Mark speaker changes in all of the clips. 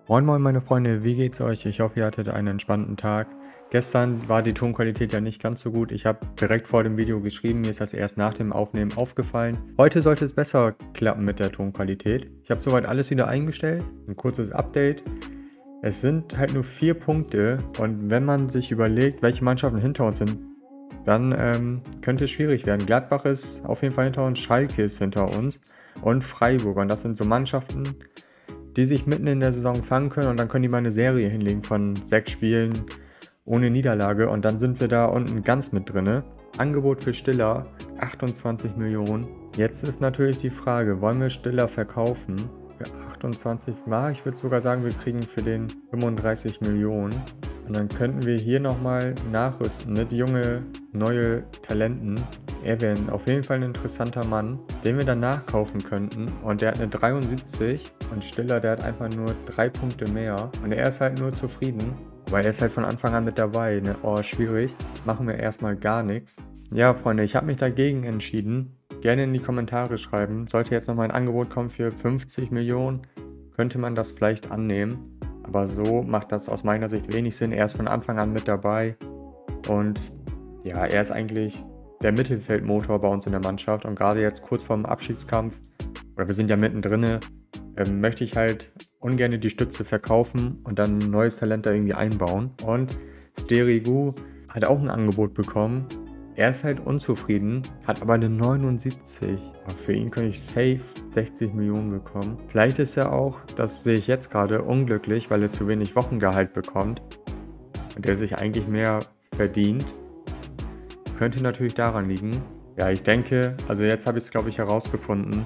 Speaker 1: Moin moin meine Freunde, wie geht's euch? Ich hoffe, ihr hattet einen entspannten Tag. Gestern war die Tonqualität ja nicht ganz so gut. Ich habe direkt vor dem Video geschrieben, mir ist das erst nach dem Aufnehmen aufgefallen. Heute sollte es besser klappen mit der Tonqualität. Ich habe soweit alles wieder eingestellt. Ein kurzes Update. Es sind halt nur 4 Punkte und wenn man sich überlegt, welche Mannschaften hinter uns sind, dann könnte es schwierig werden. Gladbach ist auf jeden Fall hinter uns, Schalke ist hinter uns und Freiburg. Und das sind so Mannschaften, die sich mitten in der Saison fangen können und dann können die mal eine Serie hinlegen von 6 Spielen ohne Niederlage und dann sind wir da unten ganz mit drinne. Angebot für Stiller 28 Millionen. Jetzt ist natürlich die Frage, wollen wir Stiller verkaufen? Für 28 Mal, ich würde sogar sagen, wir kriegen für den 35 Millionen. Und dann könnten wir hier nochmal nachrüsten mit junge, neue Talenten. Er wäre auf jeden Fall ein interessanter Mann, den wir dann nachkaufen könnten. Und der hat eine 73 und Stiller, der hat einfach nur 3 Punkte mehr. Und er ist halt nur zufrieden, weil er ist halt von Anfang an mit dabei. Ne? Oh, schwierig. Machen wir erstmal gar nichts. Ja, Freunde, ich habe mich dagegen entschieden. Gerne in die Kommentare schreiben. Sollte jetzt nochmal ein Angebot kommen für 50 Millionen, könnte man das vielleicht annehmen. Aber so macht das aus meiner Sicht wenig Sinn. Er ist von Anfang an mit dabei. Und ja, er ist eigentlich der Mittelfeldmotor bei uns in der Mannschaft. Und gerade jetzt kurz vorm Abschiedskampf, oder wir sind ja mittendrin, möchte ich halt ungern die Stütze verkaufen und dann ein neues Talent da irgendwie einbauen. Und Sterigu hat auch ein Angebot bekommen. Er ist halt unzufrieden, hat aber eine 79. Aber für ihn könnte ich safe 60 Millionen bekommen. Vielleicht ist er auch, das sehe ich jetzt gerade, unglücklich, weil er zu wenig Wochengehalt bekommt. Und er sich eigentlich mehr verdient. Könnte natürlich daran liegen. Ja, ich denke, also jetzt habe ich es, glaube ich, herausgefunden.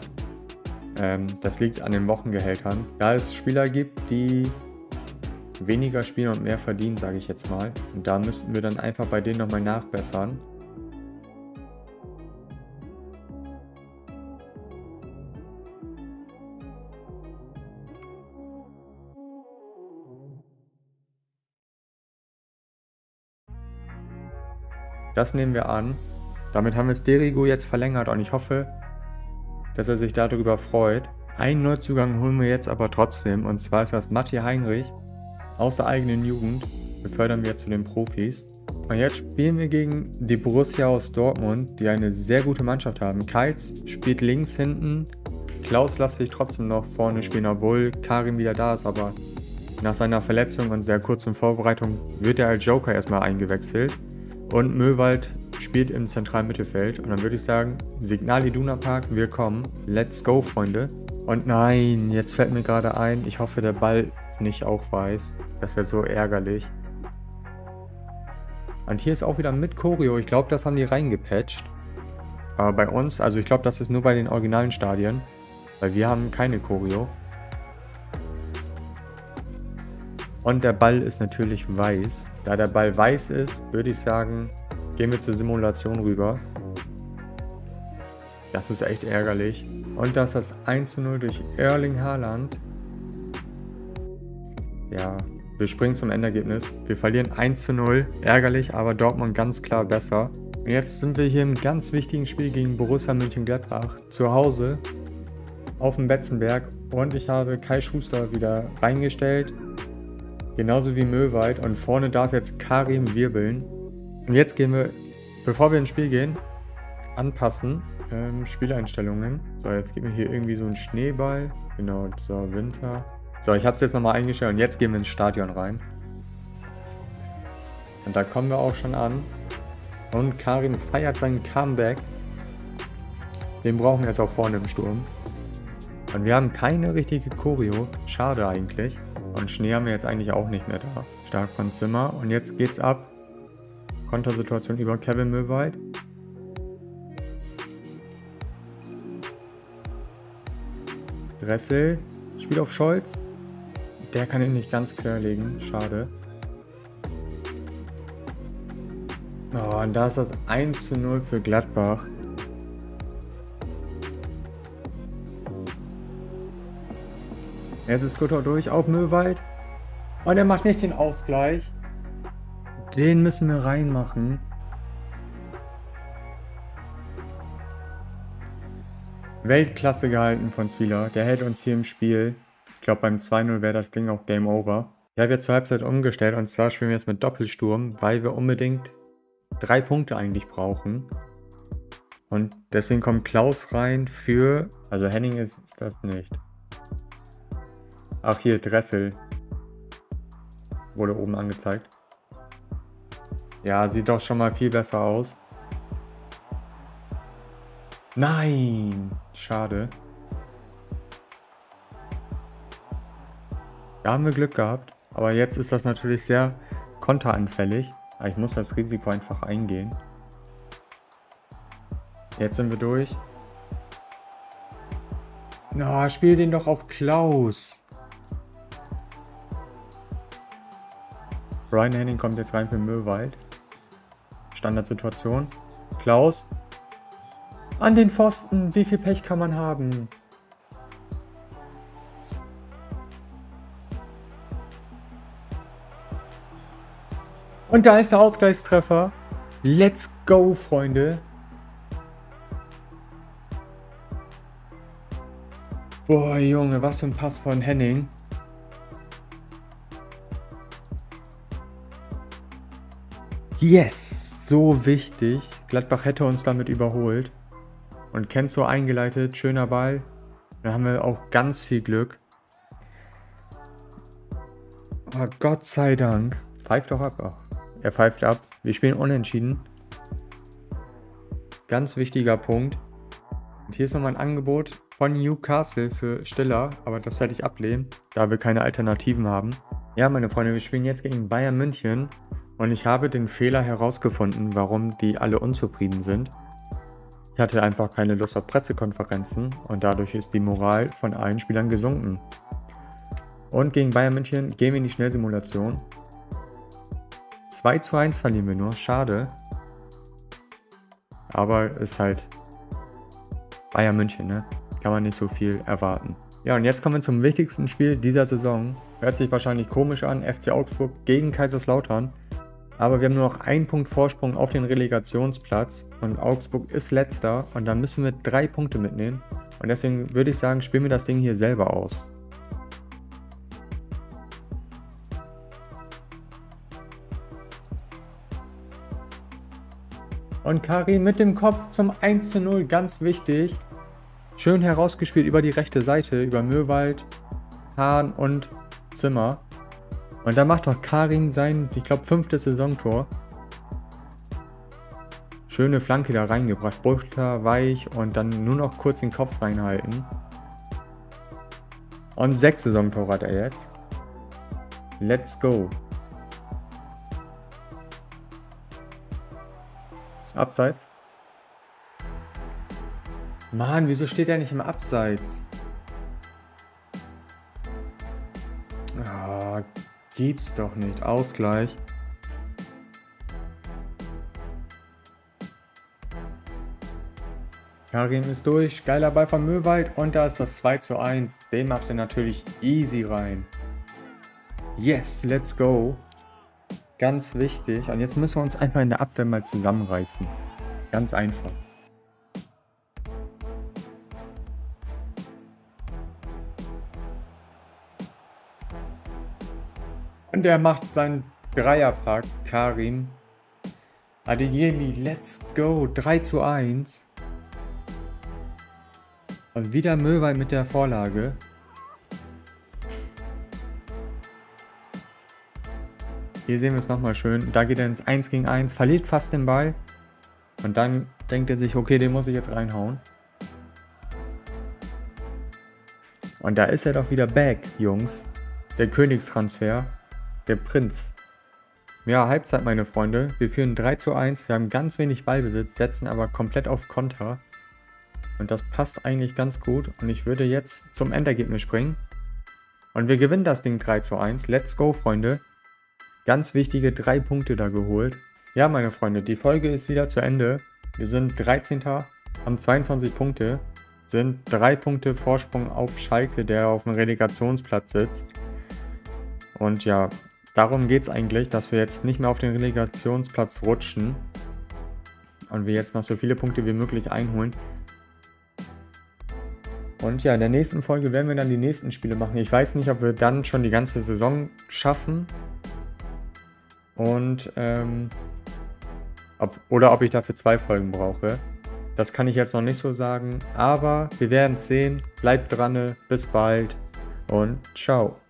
Speaker 1: Das liegt an den Wochengehältern. Da es Spieler gibt, die weniger spielen und mehr verdienen, sage ich jetzt mal. Und da müssten wir dann einfach bei denen nochmal nachbessern. Das nehmen wir an. Damit haben wir Sterigu jetzt verlängert und ich hoffe, dass er sich darüber freut. Einen Neuzugang holen wir jetzt aber trotzdem und zwar ist das Matti Heinrich aus der eigenen Jugend. Befördern wir zu den Profis. Und jetzt spielen wir gegen die Borussia aus Dortmund, die eine sehr gute Mannschaft haben. Keitz spielt links hinten. Klaus lässt sich trotzdem noch vorne spielen, obwohl Karim wieder da ist, aber nach seiner Verletzung und sehr kurzen Vorbereitung wird er als Joker erstmal eingewechselt. Und Möwald spielt im zentralen Mittelfeld. Und dann würde ich sagen, Signal Iduna Park, wir kommen. Let's go, Freunde. Und nein, jetzt fällt mir gerade ein, ich hoffe, der Ball ist nicht auch weiß. Das wäre so ärgerlich. Und hier ist auch wieder mit Choreo. Ich glaube, das haben die reingepatcht. Aber bei uns, also ich glaube, das ist nur bei den originalen Stadien. Weil wir haben keine Choreo. Und der Ball ist natürlich weiß. Da der Ball weiß ist, würde ich sagen, gehen wir zur Simulation rüber. Das ist echt ärgerlich. Und das ist das 1:0 durch Erling Haaland. Ja, wir springen zum Endergebnis. Wir verlieren 1:0. Ärgerlich, aber Dortmund ganz klar besser. Und jetzt sind wir hier im ganz wichtigen Spiel gegen Borussia Mönchengladbach. Zu Hause auf dem Betzenberg. Und ich habe Kai Schuster wieder reingestellt. Genauso wie Möwald und vorne darf jetzt Karim wirbeln. Und jetzt gehen wir, bevor wir ins Spiel gehen, anpassen. Spieleinstellungen. So, jetzt geben wir hier irgendwie so einen Schneeball. Genau, so Winter. So, ich habe es jetzt nochmal eingestellt und jetzt gehen wir ins Stadion rein. Und da kommen wir auch schon an. Und Karim feiert seinen Comeback. Den brauchen wir jetzt auch vorne im Sturm. Und wir haben keine richtige Choreo. Schade eigentlich. Und Schnee haben wir jetzt eigentlich auch nicht mehr da. Stark von Zimmer. Und jetzt geht's ab. Kontersituation über Kevin Möwald. Dressel. Spiel auf Scholz. Der kann ihn nicht ganz quer legen. Schade. Oh, und da ist das 1:0 für Gladbach. Jetzt ist Gutter durch auf Möwald. Und er macht nicht den Ausgleich. Den müssen wir reinmachen. Weltklasse gehalten von Zwieler. Der hält uns hier im Spiel. glaube, beim 2:0 wäre das Ding auch Game Over. Ich habe jetzt zur Halbzeit umgestellt und zwar spielen wir jetzt mit Doppelsturm, weil wir unbedingt 3 Punkte eigentlich brauchen. Und deswegen kommt Klaus rein für... Also Henning ist das nicht. Ach hier, Dressel. Wurde oben angezeigt. Ja, sieht doch schon mal viel besser aus. Nein! Schade. Da haben wir Glück gehabt. Aber jetzt ist das natürlich sehr konteranfällig. Aber ich muss das Risiko einfach eingehen. Jetzt sind wir durch. Na, spiel den doch auf Klaus. Brian Henning kommt jetzt rein für Möwald. Standardsituation. Klaus. An den Pfosten. Wie viel Pech kann man haben? Und da ist der Ausgleichstreffer. Let's go, Freunde. Boah, Junge, was für ein Pass von Henning. Yes, so wichtig. Gladbach hätte uns damit überholt. Und Kenzo eingeleitet, schöner Ball. Dann haben wir auch ganz viel Glück. Oh, Gott sei Dank. Pfeift doch ab. Ach, er pfeift ab. Wir spielen unentschieden. Ganz wichtiger Punkt. Und hier ist nochmal ein Angebot von Newcastle für Stiller. Aber das werde ich ablehnen, da wir keine Alternativen haben. Ja, meine Freunde, wir spielen jetzt gegen Bayern München. Und ich habe den Fehler herausgefunden, warum die alle unzufrieden sind. Ich hatte einfach keine Lust auf Pressekonferenzen und dadurch ist die Moral von allen Spielern gesunken. Und gegen Bayern München gehen wir in die Schnellsimulation. 2:1 verlieren wir nur, schade. Aber ist halt Bayern München, ne? Kann man nicht so viel erwarten. Ja, und jetzt kommen wir zum wichtigsten Spiel dieser Saison. Hört sich wahrscheinlich komisch an, FC Augsburg gegen Kaiserslautern. Aber wir haben nur noch einen Punkt Vorsprung auf den Relegationsplatz und Augsburg ist letzter und da müssen wir 3 Punkte mitnehmen. Und deswegen würde ich sagen, spielen wir das Ding hier selber aus. Und Karim mit dem Kopf zum 1:0, ganz wichtig. Schön herausgespielt über die rechte Seite, über Möwald, Hahn und Zimmer. Und da macht doch Karim sein, ich glaube, 5. Saisontor. Schöne Flanke da reingebracht, butterweich und dann nur noch kurz den Kopf reinhalten. Und 6 Saisontore hat er jetzt. Let's go. Abseits. Mann, wieso steht er nicht im Abseits? Ah, gibt's doch nicht. Ausgleich. Karim ist durch. Geiler Ball von Möwald. Und da ist das 2:1. Den macht er natürlich easy rein. Yes, let's go. Ganz wichtig. Und jetzt müssen wir uns einfach in der Abwehr mal zusammenreißen. Ganz einfach. Und er macht seinen Dreierpack, Karim. Adeyemi, let's go. 3:1. Und wieder Möwald mit der Vorlage. Hier sehen wir es nochmal schön. Da geht er ins 1 gegen 1, verliert fast den Ball. Und dann denkt er sich, okay, den muss ich jetzt reinhauen. Und da ist er doch wieder back, Jungs. Der Königstransfer. Der Prinz. Ja, Halbzeit, meine Freunde. Wir führen 3:1. Wir haben ganz wenig Ballbesitz, setzen aber komplett auf Konter. Und das passt eigentlich ganz gut. Und ich würde jetzt zum Endergebnis springen. Und wir gewinnen das Ding 3:1. Let's go, Freunde. Ganz wichtige 3 Punkte da geholt. Ja, meine Freunde, die Folge ist wieder zu Ende. Wir sind 13. haben 22 Punkte. Sind 3 Punkte Vorsprung auf Schalke, der auf dem Relegationsplatz sitzt. Und ja, darum geht es eigentlich, dass wir jetzt nicht mehr auf den Relegationsplatz rutschen. Und wir jetzt noch so viele Punkte wie möglich einholen. Und ja, in der nächsten Folge werden wir dann die nächsten Spiele machen. Ich weiß nicht, ob wir dann schon die ganze Saison schaffen. Und, ob ich dafür 2 Folgen brauche. Das kann ich jetzt noch nicht so sagen. Aber wir werden es sehen. Bleibt dran. Bis bald und ciao.